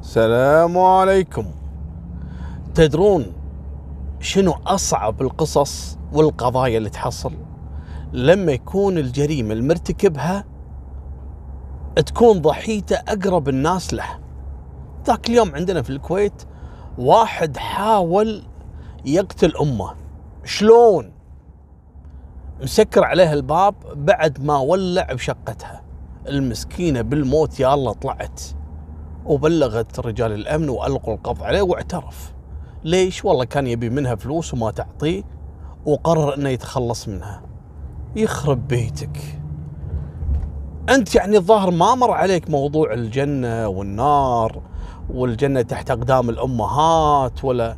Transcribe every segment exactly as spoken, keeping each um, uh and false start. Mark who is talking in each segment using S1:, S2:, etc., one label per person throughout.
S1: السلام عليكم. تدرون شنو أصعب القصص والقضايا اللي تحصل؟ لما يكون الجريمة المرتكبها تكون ضحيته أقرب الناس له. ذاك اليوم عندنا في الكويت واحد حاول يقتل أمه. شلون؟ مسكر عليها الباب بعد ما ولع بشقتها، المسكينة بالموت يا الله طلعت، وبلغت رجال الأمن وألقوا القبض عليه واعترف. ليش؟ والله كان يبي منها فلوس وما تعطيه وقرر انه يتخلص منها. يخرب بيتك انت، يعني الظاهر ما مر عليك موضوع الجنة والنار والجنة تحت أقدام الأمهات، ولا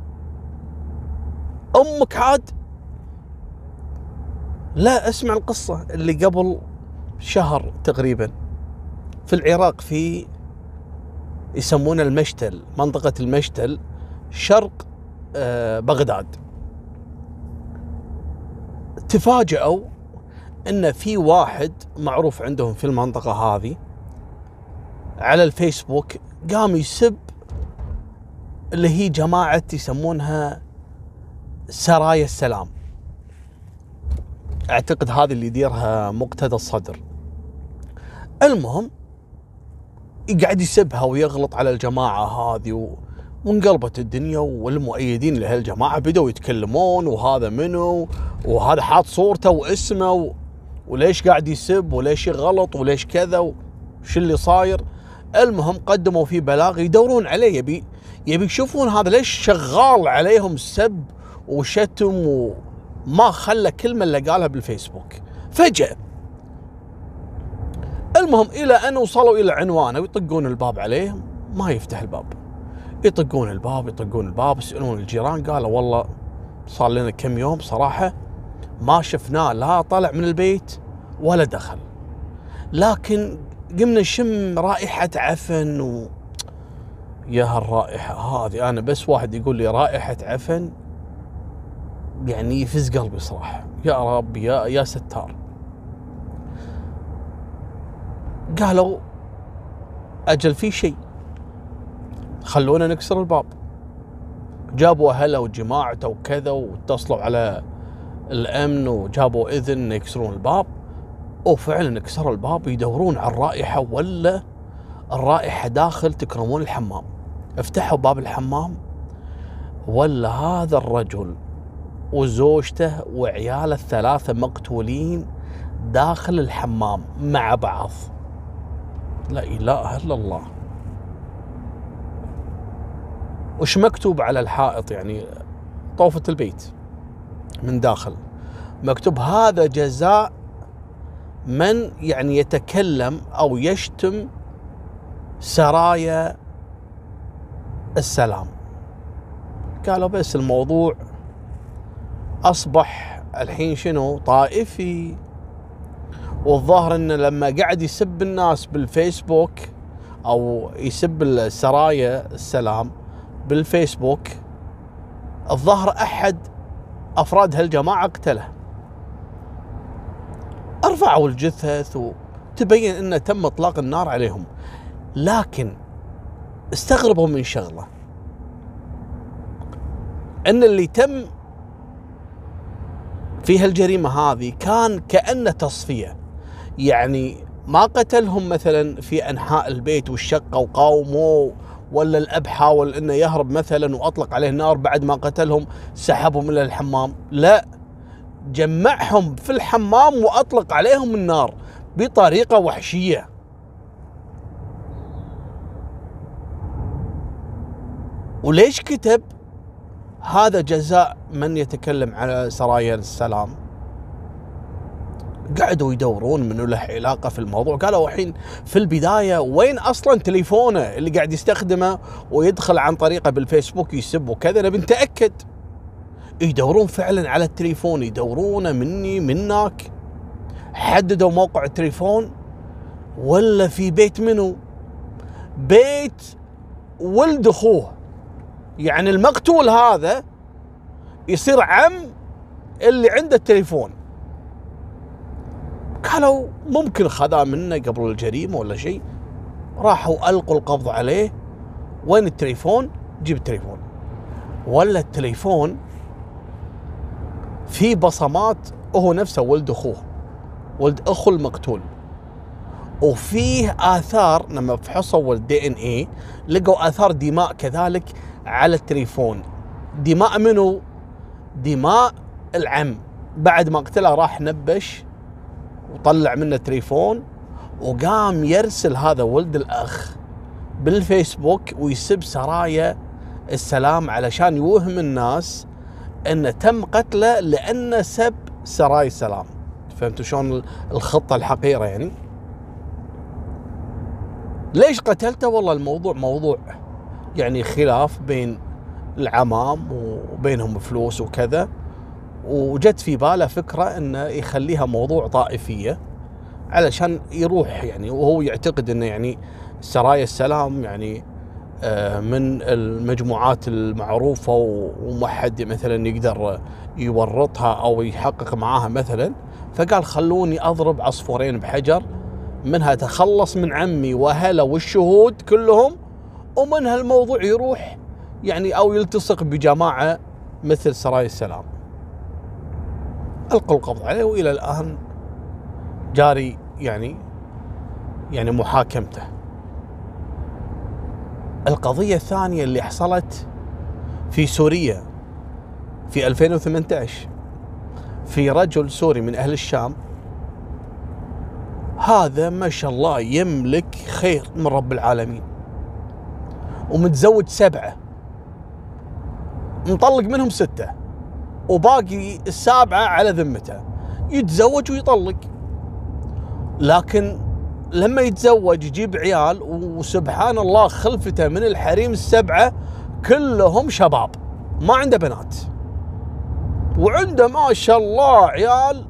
S1: أمك عاد؟ لا، اسمع القصة اللي قبل شهر تقريبا في العراق، في يسمونه المشتل، منطقة المشتل شرق بغداد. تفاجأوا ان في واحد معروف عندهم في المنطقة هذه على الفيسبوك قام يسب اللي هي جماعة يسمونها سرايا السلام. اعتقد هذه اللي يديرها مقتدى الصدر. المهم يقعد يسبها ويغلط على الجماعة هذه و... وانقلبت الدنيا، والمؤيدين لهالجماعة بدأوا يتكلمون، وهذا منو، وهذا حاط صورته واسمه و... وليش قاعد يسب، وليش يغلط، وليش كذا، وش اللي صاير. المهم قدموا فيه بلاغ يدورون عليه، يبي يبي يشوفون هذا ليش شغال عليهم سب وشتم وما خلى كلمة اللي قالها بالفيسبوك فجأة. المهم إلى أن وصلوا إلى عنوانه ويطقون الباب عليه، ما يفتح الباب. يطقون الباب يطقون الباب يسألون الجيران، قالوا والله صار لنا كم يوم صراحة ما شفناه، لا طلع من البيت ولا دخل، لكن قمنا نشم رائحة عفن و... يا هالرائحة هذه، أنا بس واحد يقول لي رائحة عفن يعني يفز قلبي صراحة. يا رب يا يا ستار. قالوا أجل في شيء، خلونا نكسر الباب. جابوا أهله وجماعته وكذا واتصلوا على الأمن وجابوا إذن يكسرون الباب، وفعلا كسروا الباب يدورون على الرائحة، ولا الرائحة داخل تكرمون الحمام. افتحوا باب الحمام، ولا هذا الرجل وزوجته وعياله الثلاثة مقتولين داخل الحمام مع بعض. لا إله إلا الله. وش مكتوب على الحائط؟ يعني طوفة البيت من داخل مكتوب هذا جزاء من يعني يتكلم أو يشتم سرايا السلام. قالوا بس الموضوع أصبح الحين شنو طائفي، والظاهر إنه لما قاعد يسب الناس بالفيسبوك أو يسب السرايا السلام بالفيسبوك، الظاهر أحد أفراد هالجماعة قتله. أرفعوا الجثث وتبين أنه تم إطلاق النار عليهم، لكن استغربوا من شغلة، أن اللي تم في هالجريمة هذه كان كأنه تصفية. يعني ما قتلهم مثلا في أنحاء البيت والشقة وقاوموا، ولا الأب حاول أنه يهرب مثلا وأطلق عليه النار بعد ما قتلهم سحبهم إلى الحمام. لا، جمعهم في الحمام وأطلق عليهم النار بطريقة وحشية. وليش كتب هذا جزاء من يتكلم على سرايا السلام؟ قعدوا يدورون منو له علاقة في الموضوع. قالوا الحين في البداية وين أصلا تليفونه اللي قاعد يستخدمه ويدخل عن طريقه بالفيسبوك يسب وكذا، نبي نتأكد. يدورون فعلا على التليفون، يدورونه مني منك، حددوا موقع التليفون، ولا في بيت منو؟ بيت ولد أخوه. يعني المقتول هذا يصير عم اللي عنده التليفون. قالوا ممكن خذاه منه قبل الجريمة ولا شيء. راحوا ألقوا القبض عليه وين التليفون؟ جيب التليفون. ولا التليفون في بصمات هو نفسه ولد اخوه، ولد اخو المقتول، وفيه اثار لما فحصوا الدي ان اي لقوا اثار دماء كذلك على التليفون. دماء منو؟ دماء العم. بعد ما قتله راح نبش وطلع منه تليفون وقام يرسل هذا ولد الاخ بالفيسبوك ويسب سرايا السلام علشان يوهم الناس انه تم قتله لانه سب سرايا السلام. فهمتوا شلون الخطة الحقيرة يعني؟ ليش قتلته؟ والله الموضوع موضوع يعني خلاف بين العمام وبينهم فلوس وكذا، وجت في باله فكرة انه يخليها موضوع طائفية علشان يروح يعني، وهو يعتقد انه يعني سرايا السلام يعني من المجموعات المعروفة وما حد مثلا يقدر يورطها او يحقق معاها مثلا، فقال خلوني اضرب عصفورين بحجر، منها تخلص من عمي واهله والشهود كلهم، ومنها الموضوع يروح يعني او يلتصق بجماعة مثل سرايا السلام. القوا القبض عليه والى الان جاري يعني يعني محاكمته. القضية الثانية اللي حصلت في سوريا في ألفين وثمانية عشر، في رجل سوري من أهل الشام، هذا ما شاء الله يملك خير من رب العالمين، ومتزوج سبعة، مطلق منهم ستة، وباقي السابعة على ذمته، يتزوج ويطلق. لكن لما يتزوج يجيب عيال، وسبحان الله خلفته من الحريم السبعة كلهم شباب ما عنده بنات، وعنده ما شاء الله عيال.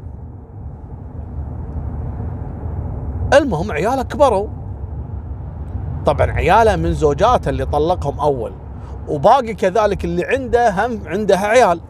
S1: المهم عياله كبروا، طبعا عياله من زوجاته اللي طلقهم اول، وباقي كذلك اللي عنده هم عندها عيال.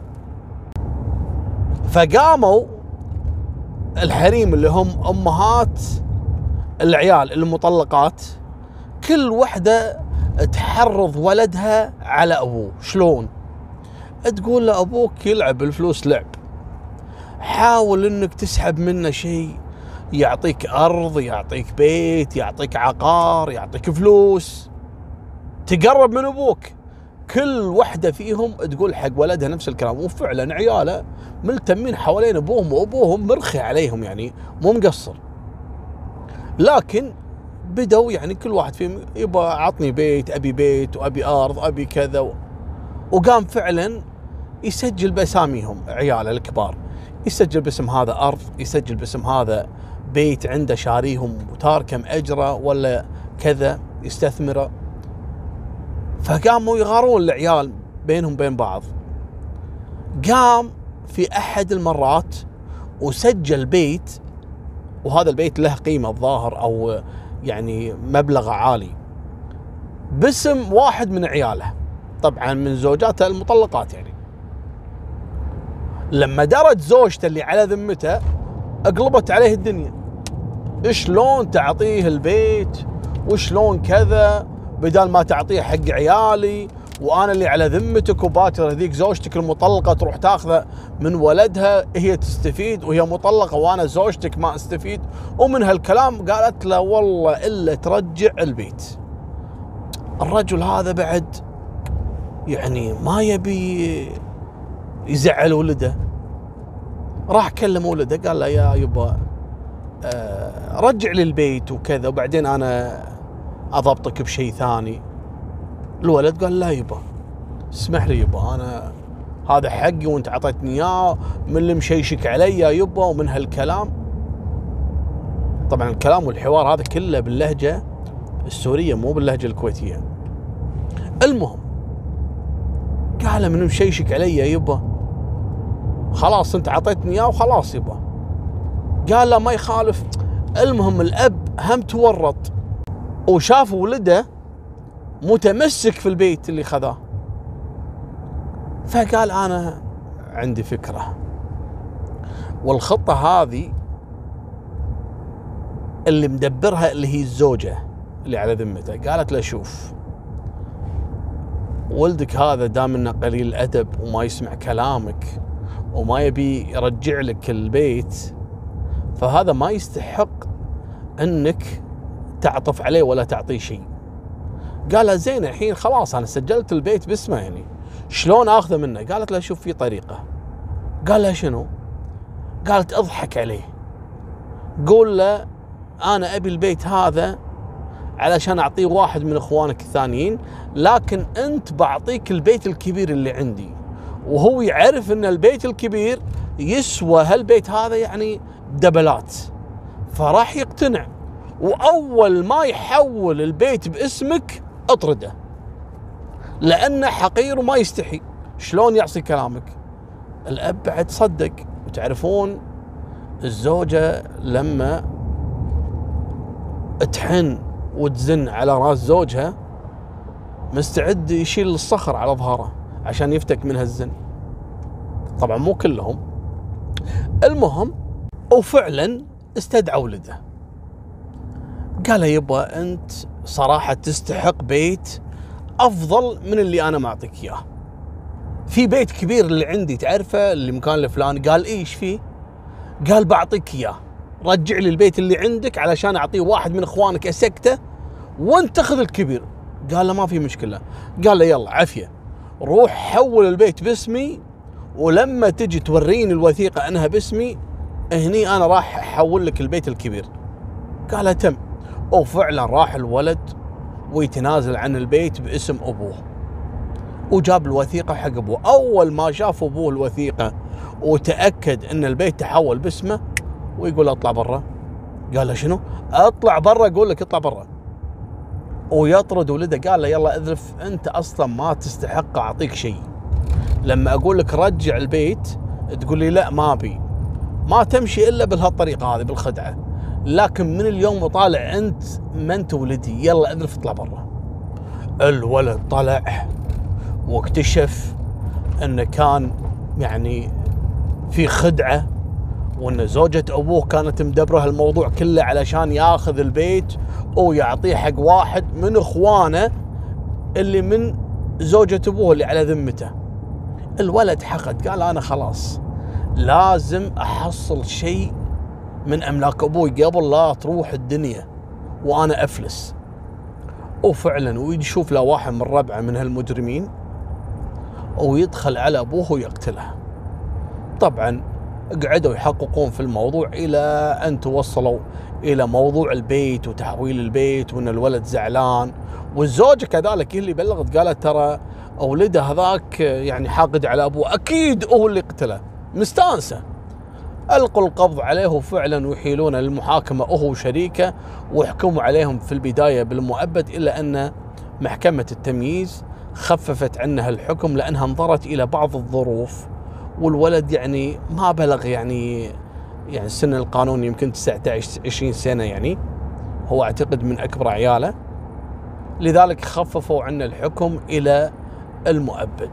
S1: فقاموا الحريم اللي هم امهات العيال المطلقات كل وحده تحرض ولدها على ابوه. شلون؟ تقول له ابوك يلعب الفلوس لعب، حاول انك تسحب منه شيء، يعطيك ارض، يعطيك بيت، يعطيك عقار، يعطيك فلوس، تقرب من ابوك. كل وحده فيهم تقول حق ولدها نفس الكلام، وفعلا عياله ملتمين حوالين ابوهم، وابوهم مرخي عليهم يعني مو مقصر. لكن بدوا يعني كل واحد فيهم يبغى عطني بيت، ابي بيت وابي ارض، ابي كذا، وقام فعلا يسجل باساميهم عياله الكبار، يسجل باسم هذا ارض، يسجل باسم هذا بيت عنده شاريهم وتاركه مأجره ولا كذا يستثمره. فقاموا يغارون العيال بينهم بين بعض. قام في احد المرات وسجل بيت، وهذا البيت له قيمة الظاهر او يعني مبلغ عالي، باسم واحد من عياله، طبعا من زوجاته المطلقات يعني. لما درت زوجته اللي على ذمته اقلبت عليه الدنيا، شلون تعطيه البيت وشلون كذا، بدال ما تعطيه حق عيالي، وانا اللي على ذمتك، وباكر هذيك زوجتك المطلقه تروح تاخذه من ولدها، هي تستفيد وهي مطلقه وانا زوجتك ما استفيد، ومن هالكلام. قالت له والله الا ترجع البيت. الرجل هذا بعد يعني ما يبي يزعل ولده، راح كلم ولده قال له يا يبا آه رجع لي البيت وكذا، وبعدين انا اضبطك بشيء ثاني. الولد قال لا يبا اسمح لي يبا، انا هذا حقي وانت اعطيتني اياه، من اللي مشيشك علي يا يبا، ومن هالكلام. طبعا الكلام والحوار هذا كله باللهجه السوريه مو باللهجه الكويتيه. المهم قال من مشيشك علي يا يبا، خلاص انت اعطيتني اياه وخلاص يبا. قال لا ما يخالف. المهم الاب هم تورط وشاف ولده متمسك في البيت اللي خذاه، فقال انا عندي فكرة، والخطة هذه اللي مدبرها اللي هي الزوجة اللي على ذمته. قالت له شوف ولدك هذا دام انه قليل الادب وما يسمع كلامك وما يبي يرجع لك البيت، فهذا ما يستحق انك تعطف عليه ولا تعطيه شيء. قالها زين الحين خلاص انا سجلت البيت باسمه، يعني شلون اخذه منه؟ قالت له شوف في طريقه. قال لها شنو؟ قالت اضحك عليه، قول له انا ابي البيت هذا علشان اعطيه واحد من اخوانك الثانيين، لكن انت بعطيك البيت الكبير اللي عندي، وهو يعرف ان البيت الكبير يسوى هالبيت هذا يعني دبلات، فراح يقتنع. واول ما يحول البيت باسمك اطرده، لانه حقير وما يستحي. شلون يعصي كلامك؟ الاب بعد صدق. وتعرفون الزوجه لما تحن وتزن على راس زوجها مستعد يشيل الصخر على ظهره عشان يفتك من هالزن. طبعا مو كلهم. المهم وفعلا استدعى ولده، قال يبا انت صراحة تستحق بيت افضل من اللي انا معطيك اياه. في بيت كبير اللي عندي تعرفه اللي مكان الفلاني. قال ايش فيه؟ قال بعطيك اياه، رجع لي البيت اللي عندك علشان اعطيه واحد من اخوانك اسكته وانت تاخذ الكبير. قال له ما في مشكله. قال له يلا عافيه، روح حول البيت باسمي، ولما تجي توريني الوثيقه انها باسمي هني انا راح احول لك البيت الكبير. قال له تم. وفعلا راح الولد ويتنازل عن البيت باسم ابوه، وجاب الوثيقه حق ابوه. اول ما شاف ابوه الوثيقه وتاكد ان البيت تحول باسمه ويقول اطلع برا. قال له شنو؟ اطلع برا، اقول لك اطلع برا. ويطرد ولده. قال له يلا اذرف، انت اصلا ما تستحق اعطيك شيء. لما اقول لك رجع البيت تقول لي لا ما ابي، ما تمشي الا بهالطريقه هذه بالخدعه. لكن من اليوم وطالع انت ما انت ولدي، يلا اذرف اطلع برا. الولد طلع واكتشف انه كان يعني في خدعه، وان زوجة ابوه كانت مدبره الموضوع كله علشان ياخذ البيت ويعطيه حق واحد من اخوانه اللي من زوجة ابوه اللي على ذمته. الولد حقد، قال انا خلاص لازم احصل شيء من املاك ابوي قبل لا تروح الدنيا وانا افلس. وفعلا ويشوف له واحد من ربعه من هالمجرمين ويدخل على ابوه ويقتله. طبعا قعدوا يحققون في الموضوع الى ان توصلوا الى موضوع البيت وتحويل البيت، وان الولد زعلان. والزوجه كذلك هي اللي بلغت، قالت ترى ولده هذاك يعني حاقد على ابوه، اكيد هو اللي قتله، مستانسه. القوا القبض عليه وفعلا ويحيلون للمحاكمه هو وشريكه، وحكموا عليهم في البدايه بالمؤبد، الا ان محكمه التمييز خففت عنها الحكم لانها انظرت الى بعض الظروف، والولد يعني ما بلغ يعني يعني السن القانوني يمكن تسعة عشر عشرين سنه، يعني هو اعتقد من اكبر عياله، لذلك خففوا عنه الحكم الى المؤبد.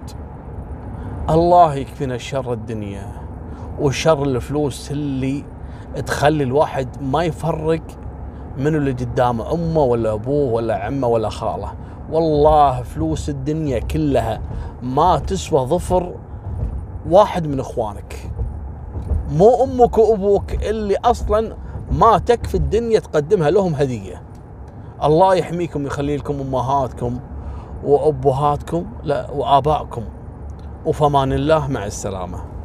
S1: الله يكفينا شر الدنيا وشر الفلوس اللي تخلي الواحد ما يفرق منو اللي قدامه، امه ولا ابوه ولا عمه ولا خاله. والله فلوس الدنيا كلها ما تسوى ظفر واحد من اخوانك، مو امك وابوك اللي اصلا ما تكفي الدنيا تقدمها لهم هديه. الله يحميكم ويخلي لكم امهاتكم وابهاتكم لا وابائكم، وفمان الله، مع السلامه.